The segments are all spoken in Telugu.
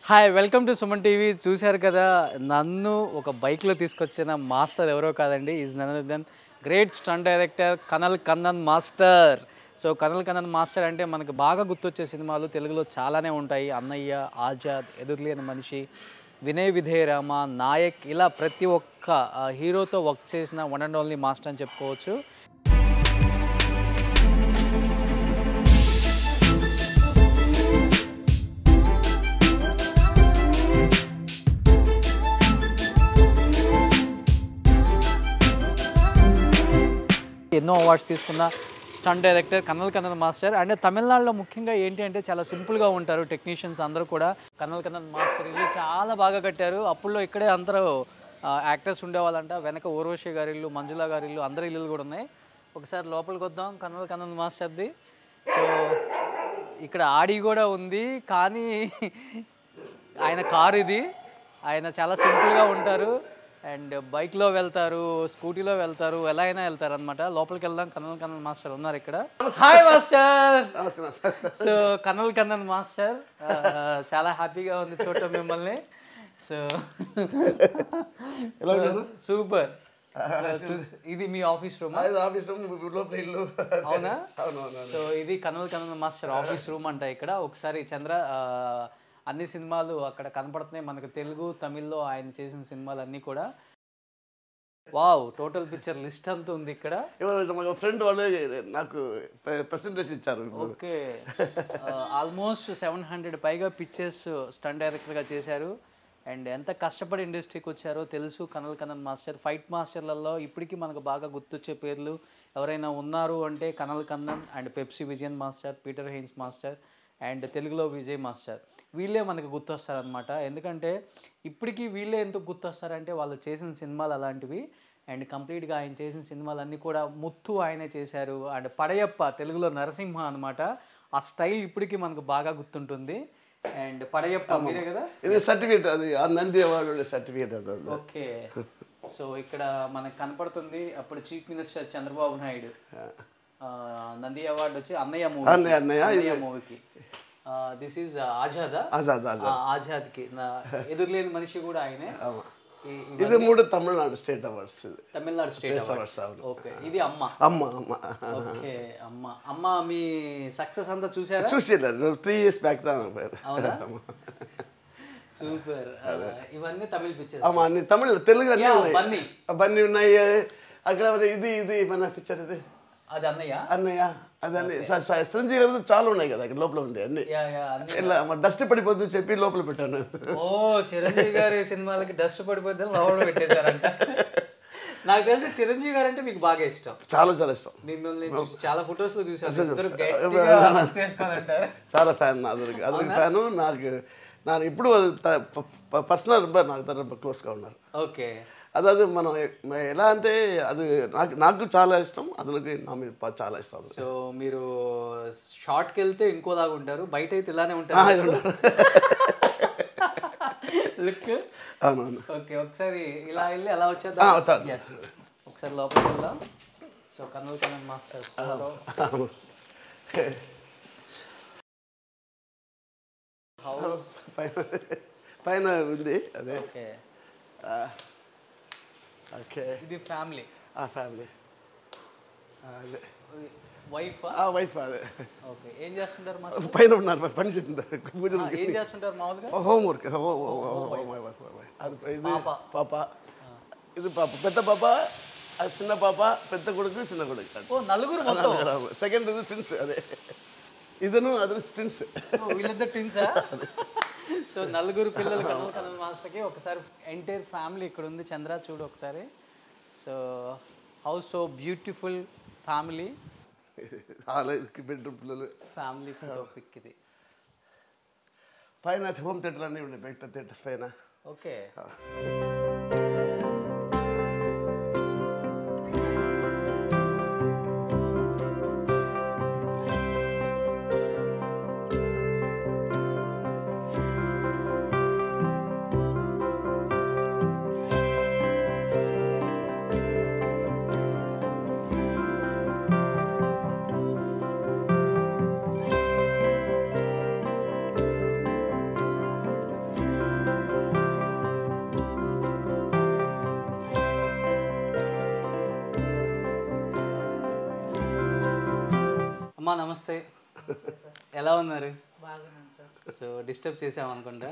Hi welcome to Suman TV. చూశారు కదా, నన్ను ఒక బైక్లో తీసుకొచ్చిన మాస్టర్ ఎవరో కాదండి, is none other than great stunt director Kanal Kannan master. So Kanal Kannan master అంటే మనకు బాగా గుర్తొచ్చే సినిమాలు తెలుగులో చాలానే ఉంటాయి. అన్నయ్య, ఆజాద్, ఎదురులేని మనిషి, వినయ్ విధేయ రామ, నాయక్, ఇలా ప్రతి ఒక్క హీరోతో వర్క్ చేసిన వన్ అండ్ ఓన్లీ మాస్టర్ అని చెప్పుకోవచ్చు. ఎన్నో అవార్డ్స్ తీసుకున్న stunt director Kanal Kannan master. అంటే తమిళనాడులో ముఖ్యంగా ఏంటి అంటే చాలా సింపుల్గా ఉంటారు టెక్నీషియన్స్ అందరూ కూడా. కనల్ కన్నన్ మాస్టర్ ఇల్లు చాలా బాగా కట్టారు. అప్పుల్లో ఇక్కడే అందరూ యాక్టర్స్ ఉండేవాళ్ళంట. వెనక ఊర్వశి గారి ఇల్లు, మంజుల గారి ఇల్లు, అందరి ఇల్లులు కూడా ఉన్నాయి. ఒకసారి లోపలికి వద్దాం కనల్ కన్నన్ మాస్టర్ది. సో ఇక్కడ ఆడి కూడా ఉంది, కానీ ఆయన కారు ఇది. ఆయన చాలా సింపుల్గా ఉంటారు అండ్ బైక్లో వెళ్తారు, స్కూటీలో వెళ్తారు, ఎలా అయినా వెళ్తారు అనమాట. లోపలికి వెళ్దాం. కనల్ కన్నన్ మాస్టర్ ఉన్నారు ఇక్కడ. Hi master. So Kanal Kannan master, చాలా హ్యాపీగా ఉంది చూడటం మిమ్మల్ని. So super. ఇది మీ ఆఫీస్ రూమ్? అవునా? సో ఇది Kanal Kannan master office room అంట ఇక్కడ. ఒకసారి చంద్ర, అన్ని సినిమాలు అక్కడ కనపడుతున్నాయి మనకు, తెలుగు తమిళ్లో ఆయన చేసిన సినిమాలు అన్నీ కూడా. వావ్, టోటల్ పిక్చర్ లిస్ట్ అంతా ఉంది ఇక్కడ. ఫ్రెండ్ వాళ్ళు నాకు ప్రెసెంటేషన్ ఇచ్చారు. ఓకే, ఆల్మోస్ట్ 700 పైగా పిక్చర్స్ స్టంట్ డైరెక్టర్గా చేశారు. అండ్ ఎంత కష్టపడి ఇండస్ట్రీకి వచ్చారో తెలుసు కనల్ కన్నన్ మాస్టర్. ఫైట్ మాస్టర్లలో ఇప్పటికీ మనకు బాగా గుర్తొచ్చే పేర్లు ఎవరైనా ఉన్నారు అంటే Kanal Kannan and Pepsi Vijayan master, Peter Hein master and తెలుగులో విజయ్ మాస్టర్. వీళ్ళే మనకు గుర్తొస్తారనమాట. ఎందుకంటే ఇప్పటికీ వీళ్ళే ఎందుకు గుర్తొస్తారంటే వాళ్ళు చేసిన సినిమాలు అలాంటివి. అండ్ కంప్లీట్గా ఆయన చేసిన సినిమాలన్నీ కూడా ముత్తు ఆయనే చేశారు. అండ్ పడయప్ప తెలుగులో నరసింహ అనమాట. ఆ స్టైల్ ఇప్పటికీ మనకు బాగా గుర్తుంటుంది. అండ్ పడయప్ప మీరే కదా? ఇది సర్టిఫికేట్, అది నంది అవార్డు సర్టిఫికేట్ అది. ఓకే, సో ఇక్కడ మనకు కనపడుతుంది అప్పుడు chief minister Chandrababu Naidu Nandi award వచ్చి అన్నయ్య మూవీకి. దిస్ ఈజ్ ఆజాద్కి ఎదురులేని మనిషి కూడా ఆయనే. ఇది 3 Tamil Nadu state awards. Tamil Nadu state awards. Okay, ఇది అమ్మ. ఓకే, అమ్మ మీ సక్సెస్ అంతా చూసారా? చూసారు 3 years బ్యాక్. అవునా? సూపర్. ఇవన్నీ తమిళ పిక్చర్స్. అన్ని తమిళ, తెలుగు బన్నీ ఉన్నాయి అక్కడ. ఇది మన పిక్చర్. ఇది అది అన్నయ్య. అదే చిరంజీవి గారు చాలా ఉన్నాయి కదా అక్కడ లోపల ఉంది. అన్ని ఇలా డస్ట్ పడిపోద్ది చెప్పి లోపల పెట్టాను. ఓ, చిరంజీవి గారి సినిమాలకి డస్ట్ పడిపోద్ది లోపల పెట్టేశారంట. నాకు తెలిసి చిరంజీవి గారు అంటే మీకు బాగా ఇష్టం. చాలా ఇష్టం. మిమ్మల్ని చాలా ఫొటోస్ లో చూసాను. చాలా ఫ్యాన్. అదొక ఫ్యాను. నాకు ఇప్పుడు పర్సనల్ నాకు క్లోజ్గా ఉన్నారు. ఓకే, అది మనం ఎలా అంటే అది నాకు చాలా ఇష్టం, అతనికి నా మీద చాలా ఇష్టం. సో మీరు షార్ట్కి వెళ్తే ఇంకోలాగా ఉంటారు, బయట అయితే ఇలానే ఉంటారు లుక్. అవునవును. ఓకే, ఒకసారి ఇలా వెళ్ళి అలా వచ్చేద్దాం. ఒకసారి లోపలికి వెళ్దాం. సో కనల్ కన్నన్ మాస్టర్ పైన ఉంది. అదే. ఓకే, ఓకే, ఇది ఫ్యామిలీ. ఫ్యామిలీ. అదే వైఫ్. అదే. ఓకే, ఏం చేస్తుంటారు మాస్టర్? పైన ఉన్నారు, పని చేస్తుంటారు. పూజలు. ఏం చేస్తుంటారు మామూలుగా? హోంవర్క్. అది ఇది పాప. ఇది పాప, పెద్ద పాప, అది చిన్న పాప, పెద్ద కొడుకు, చిన్న కొడుకు. ఓ, నలుగురు మొత్తం. సెకండ్ ఇది ట్విన్స్. అదే ఇదను అది ట్విన్స్. వీళ్ళిద్దరు ట్విన్సా? సో నలుగురు పిల్లలు కనల్ కన్నన్ మాస్టర్కి. ఒకసారి ఎంటైర్ ఫ్యామిలీ ఇక్కడ ఉంది. చంద్ర చూడు ఒకసారి. So how so beautiful family. Bedroom పిల్లలు, ఫ్యామిలీ ఫోటో పిక్ ఇది. పైన హోమ్ థియేటర్ అన్నీ ఉన్నాయి, బయట థియేటర్స్ పైన. ఓకే, అమ్మా నమస్తే, ఎలా ఉన్నారు? సో డిస్టర్బ్ చేసాం అనుకుంటా.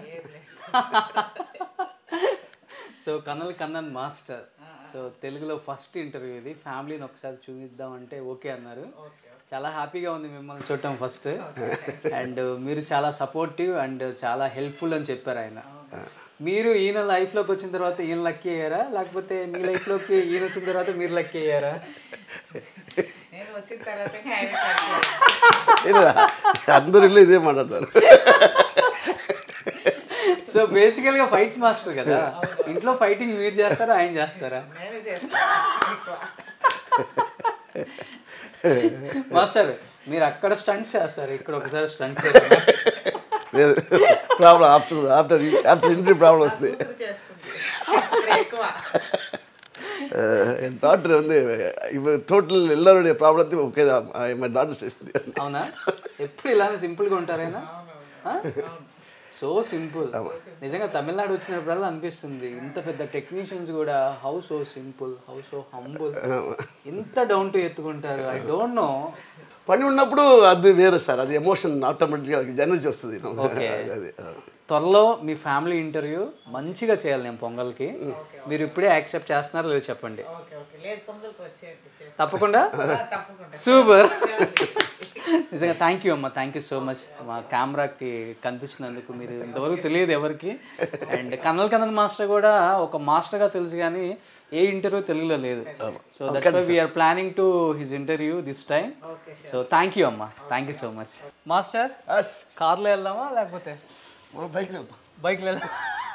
So Kanal Kannan master, so తెలుగులో ఫస్ట్ ఇంటర్వ్యూ ఇది. ఫ్యామిలీని ఒకసారి చూపిద్దామంటే ఓకే అన్నారు. చాలా హ్యాపీగా ఉంది మిమ్మల్ని చూడటం ఫస్ట్. అండ్ మీరు చాలా సపోర్టివ్ అండ్ చాలా హెల్ప్ఫుల్ అని చెప్పారు ఆయన. మీరు ఈయన లైఫ్లోకి వచ్చిన తర్వాత ఈయన లక్కీ అయ్యారా, లేకపోతే మీ లైఫ్లోకి ఈయన వచ్చిన తర్వాత మీరు లక్కీ అయ్యారా? అందరూ ఇల్లు ఇదే మాట్లాడతారు. సో బేసికల్గా ఫైట్ మాస్టర్ కదా, ఇంట్లో ఫైటింగ్ మీరు చేస్తారా ఆయన చేస్తారా? మాస్టర్ మీరు అక్కడ స్టంట్ చేస్తారు, ఇక్కడ ఒకసారి స్టంట్ చేస్తారు. ప్రాబ్లం ఆఫ్టర్ ఇంటర్వ్యూ ప్రాబ్లం వస్తుంది. డాక్టర్ வந்து టోటల్ ఎల్లరుடைய ప్రాబ్లం ఓకే మై డాక్టర్ చేస్తుంది. అవునా? ఎప్పుడు ఇలానే సింపుల్గా ఉంటారైనా? So simple. నిజంగా తమిళనాడు వచ్చినప్పుడల్లా అనిపిస్తుంది ఇంత పెద్ద టెక్నీషియన్స్ కూడా how so simple, how so humble, ఇంత డౌన్ టు ఎత్తుకుంటారు. I don't know. పని ఉన్నప్పుడు అది వేరే సార్, అది ఎమోషన్ ఆటోమేటిక్గా ఎనర్జీ వస్తుంది. ఓకే, త్వరలో మీ ఫ్యామిలీ ఇంటర్వ్యూ మంచిగా చేయాలి నేను పొంగల్కి. మీరు ఇప్పుడే యాక్సెప్ట్ చేస్తున్నారో లేదో చెప్పండి. తప్పకుండా. సూపర్. నిజంగా థ్యాంక్ యూ అమ్మ, థ్యాంక్ యూ సో మచ్. మా కెమెరాకి కనిపించినందుకు. మీరు ఇంతవరకు తెలియదు ఎవరికి. అండ్ కనల్ కన్నన్ మాస్టర్ కూడా ఒక మాస్టర్గా తెలుసు కానీ ఏ ఇంటర్వ్యూ తెలుగులో లేదు. So that's why we are planning to his interview this time. So thank you అమ్మ, thank you so much. Master కార్లో వెళ్దామా లేకపోతే బైక్లో వెళ్దాం?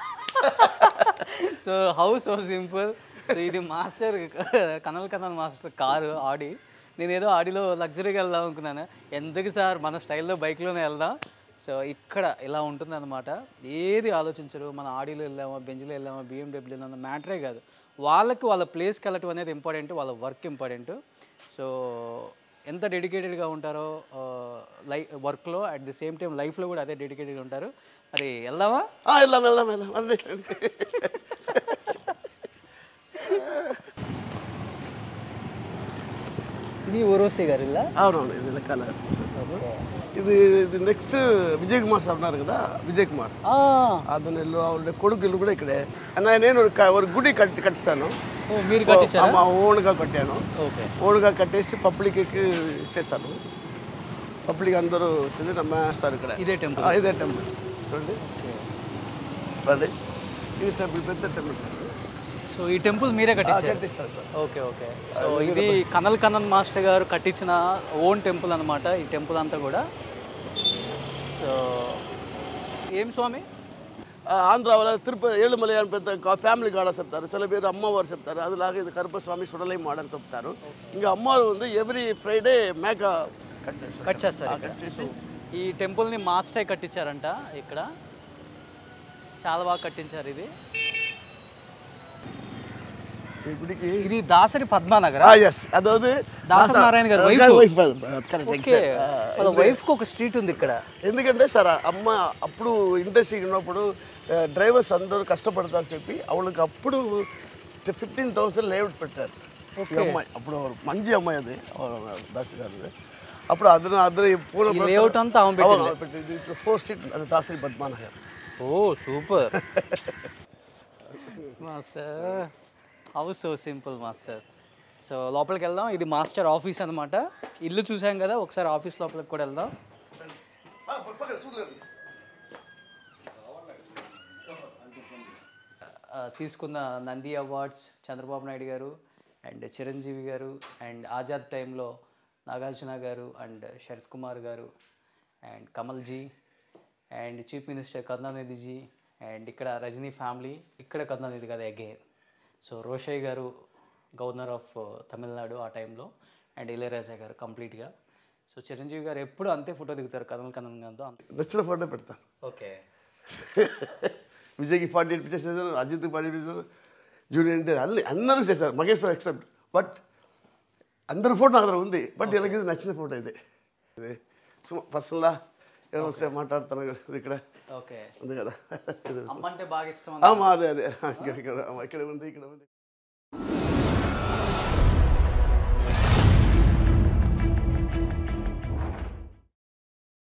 So how so simple. So ఇది master Kanal Kannan master car Audi. నేను ఏదో ఆడిలో లగ్జరీగా వెళ్దాం అనుకున్నాను. ఎందుకు సార్ మన స్టైల్లో బైక్లోనే వెళ్దాం. సో ఇక్కడ ఇలా ఉంటుందన్నమాట. ఏది ఆలోచించరు. మన ఆడిలో వెళ్ళామా, బెంజ్లో వెళ్ళామా, BMW వెళ్ళామా మ్యాటరే కాదు. వాళ్ళకి వాళ్ళ ప్లేస్కి వెళ్ళటం అనేది ఇంపార్టెంట్, వాళ్ళ వర్క్ ఇంపార్టెంట్. సో ఎంత డెడికేటెడ్గా ఉంటారో వర్క్లో, అట్ ది సేమ్ టైం లైఫ్లో కూడా అదే డెడికేటెడ్గా ఉంటారు. మరి వెళ్దామా? వెళ్దాం. ఇది ఓరోసి గారు ఇలా? అవునవును, ఇది లెక్కల. ఇది ఇది నెక్స్ట్ విజయ్ కుమార్ సార్ ఉన్నారు కదా, విజయ్ కుమార్ అతను ఇల్లు, ఆవిడ కొడుకు ఇల్లు కూడా ఇక్కడే. నేను ఒక గుడి కట్టిస్తాను. మీరు కట్టించారా? మా ఓన్గా కట్టాను. ఓన్గా కట్టేసి పబ్లిక్కి ఇచ్చేస్తాను. పబ్లిక్ అందరూ నమ్మేస్తారు ఇక్కడ. ఇదే టెంపుల్? ఇదే టెంపుల్ చూడండి. ఇది టెంపుల్, పెద్ద టెంపుల్ సార్. సో ఈ టెంపుల్ మీరే కట్టించారు? Okay okay. సో ఇది కనల్ కన్నన్ మాస్టర్ గారు కట్టించిన ఓన్ టెంపుల్ అనమాట ఈ టెంపుల్ అంతా కూడా. సో ఏం స్వామి? ఆంధ్ర వాళ్ళ తిరుపతి ఏಳುమలై అని పెద్ద ఫ్యామిలీ గాడ్ చెప్తారు. చిల పేరు అమ్మవారు చెప్తారు. అదిలాగా ఇది కరుపస్వామి సుడలై మాడని చెప్తారు. ఇంకా అమ్మవారు ఉంది. ఎవ్రీ ఫ్రైడే మేక కట్ చేస్తారు. ఈ టెంపుల్ని మాస్టర్ కట్టించారంట ఇక్కడ. చాలా బాగా కట్టించారు ఇది. ఇది దాసరి పద్మానగర్. అதாவது దాసరి నారాయణ గారు వైఫ్ కు ఒక స్ట్రీట్ ఉంది ఇక్కడ. ఎందుకంటే సార్ అమ్మ అప్పుడు ఇండస్ట్రీ ఉన్నప్పుడు డ్రైవర్స్ అందరూ కష్టపడతారు చెప్పి అవൾക്ക് అప్పుడు 15,000 లేఅవుట్ పెట్టారు. అమ్మాయి అప్పుడు మంచి అమ్మాయి అది దాసరి గారు. అప్పుడు అద్దరు లేఅవుట్ అంతా 4 సీట్ అది Dasari Padmanagar. Oh super master, how so simple master. So లోపలికి వెళ్దాం. ఇది మాస్టర్ ఆఫీస్ అనమాట. ఇల్లు చూసాం కదా, ఒకసారి ఆఫీస్ లోపలికి కూడా వెళ్దాం. తీసుకున్న నంది అవార్డ్స్ చంద్రబాబు నాయుడు గారు అండ్ చిరంజీవి గారు అండ్ ఆజాద్ టైంలో నాగార్జున గారు అండ్ శరత్ కుమార్ గారు and Kamalji and chief minister Karunanidhiji and ఇక్కడ రజనీ ఫ్యామిలీ, ఇక్కడ కరుణానిధి కదా అగైన్. సో రోషయ్య గారు గవర్నర్ ఆఫ్ తమిళనాడు ఆ టైంలో అండ్ ఇళయరాజా గారు కంప్లీట్గా. సో చిరంజీవి గారు ఎప్పుడు అంతే ఫోటో దిగుతారు కనల్ కన్నన్ గారితో. నచ్చిన ఫోటో పెడతాను. ఓకే. విజయ్కి 48 చేశారు, అజిత్కి 48 చేశారు, జూనియర్ అంటే అందరూ చేశారు, మహేష్ బాబు ఎక్సెప్ట్. బట్ అందరి ఫోటో నా దగ్గర ఉంది. బట్ వీళ్ళకి ఇది నచ్చిన ఫోటో ఇది. పర్సనల్గా ఎవరు వస్తే మాట్లాడుతాను ఇక్కడ. ఓకే. ఉంది కదా, అమ్మంటే బాగా ఇష్టం. అదే ఇక్కడ ఉంది, ఇక్కడ ఉంది.